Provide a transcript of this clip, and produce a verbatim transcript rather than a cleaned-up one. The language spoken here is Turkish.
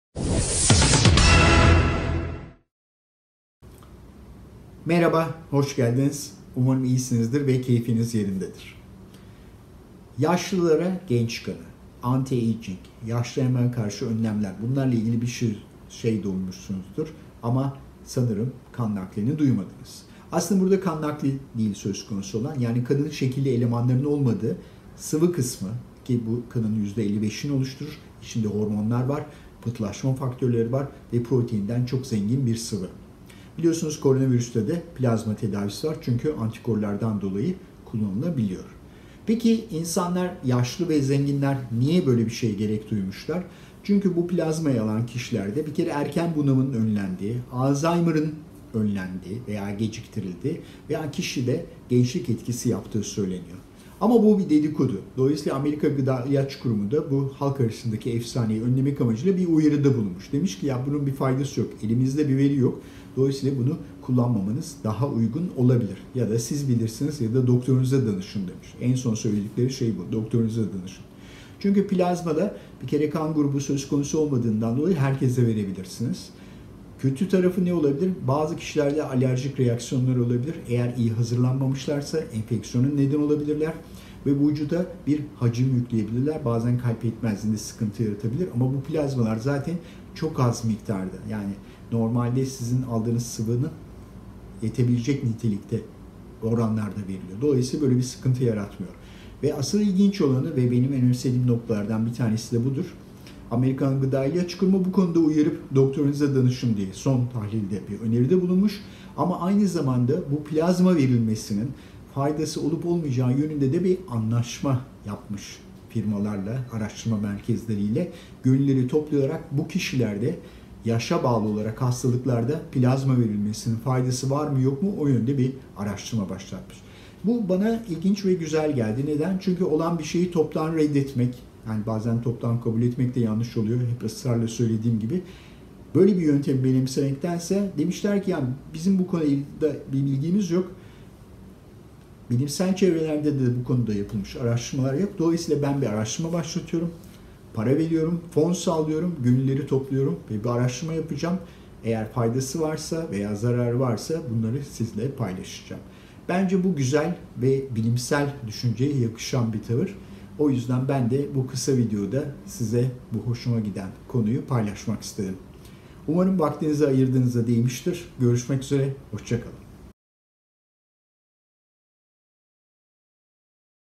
Merhaba, hoş geldiniz. Umarım iyisinizdir ve keyfiniz yerindedir. Yaşlılara genç kanı, anti-aging, yaşlanmaya karşı önlemler, bunlarla ilgili bir şey, şey duymuşsunuzdur. Ama sanırım kan naklini duymadınız. Aslında burada kan nakli değil söz konusu olan, yani kanın şekilli elemanlarının olmadığı sıvı kısmı, ki bu kanın yüzde elli beşini oluşturur. İçinde hormonlar var, pıhtılaşma faktörleri var ve proteinden çok zengin bir sıvı. Biliyorsunuz koronavirüste de plazma tedavisi var çünkü antikorlardan dolayı kullanılabiliyor. Peki insanlar, yaşlı ve zenginler niye böyle bir şeye gerek duymuşlar? Çünkü bu plazmayı alan kişilerde bir kere erken bunamanın önlendiği, Alzheimer'ın önlendiği veya geciktirildiği veya kişide gençlik etkisi yaptığı söyleniyor. Ama bu bir dedikodu. Dolayısıyla Amerika Gıda İlaç Kurumu da bu halk arasındaki efsaneyi önlemek amacıyla bir uyarıda bulunmuş. Demiş ki ya bunun bir faydası yok, elimizde bir veri yok. Dolayısıyla bunu kullanmamanız daha uygun olabilir. Ya da siz bilirsiniz ya da doktorunuza danışın demiş. En son söyledikleri şey bu, doktorunuza danışın. Çünkü plazmada bir kere kan grubu söz konusu olmadığından dolayı herkese verebilirsiniz. Kötü tarafı ne olabilir? Bazı kişilerde alerjik reaksiyonlar olabilir. Eğer iyi hazırlanmamışlarsa enfeksiyonun neden olabilirler. Ve vücuda bir hacim yükleyebilirler. Bazen kalp yetmezliğinde sıkıntı yaratabilir. Ama bu plazmalar zaten çok az miktarda. Yani normalde sizin aldığınız sıvının yetebilecek nitelikte oranlarda veriliyor. Dolayısıyla böyle bir sıkıntı yaratmıyor. Ve asıl ilginç olanı ve benim en önemsediğim noktalardan bir tanesi de budur. Amerikan Gıda İlaç Kurumu bu konuda uyarıp doktorunuza danışın diye son tahlilde bir öneride bulunmuş. Ama aynı zamanda bu plazma verilmesinin faydası olup olmayacağı yönünde de bir anlaşma yapmış firmalarla, araştırma merkezleriyle. Gönülleri toplayarak bu kişilerde yaşa bağlı olarak hastalıklarda plazma verilmesinin faydası var mı yok mu o yönde bir araştırma başlatmış. Bu bana ilginç ve güzel geldi. Neden? Çünkü olan bir şeyi toptan reddetmek, yani bazen toptan kabul etmek de yanlış oluyor. Hep ısrarla söylediğim gibi. Böyle bir yöntemi benimsemektense demişler ki yani bizim bu konuda bir bilgimiz yok. Bilimsel çevrelerde de bu konuda yapılmış araştırmalar yok. Dolayısıyla ben bir araştırma başlatıyorum. Para veriyorum, fon sağlıyorum, gönülleri topluyorum ve bir araştırma yapacağım. Eğer faydası varsa veya zararı varsa bunları sizle paylaşacağım. Bence bu güzel ve bilimsel düşünceye yakışan bir tavır. O yüzden ben de bu kısa videoda size bu hoşuma giden konuyu paylaşmak istedim. Umarım vaktinizi ayırdığınızda değmiştir. Görüşmek üzere, hoşça kalın.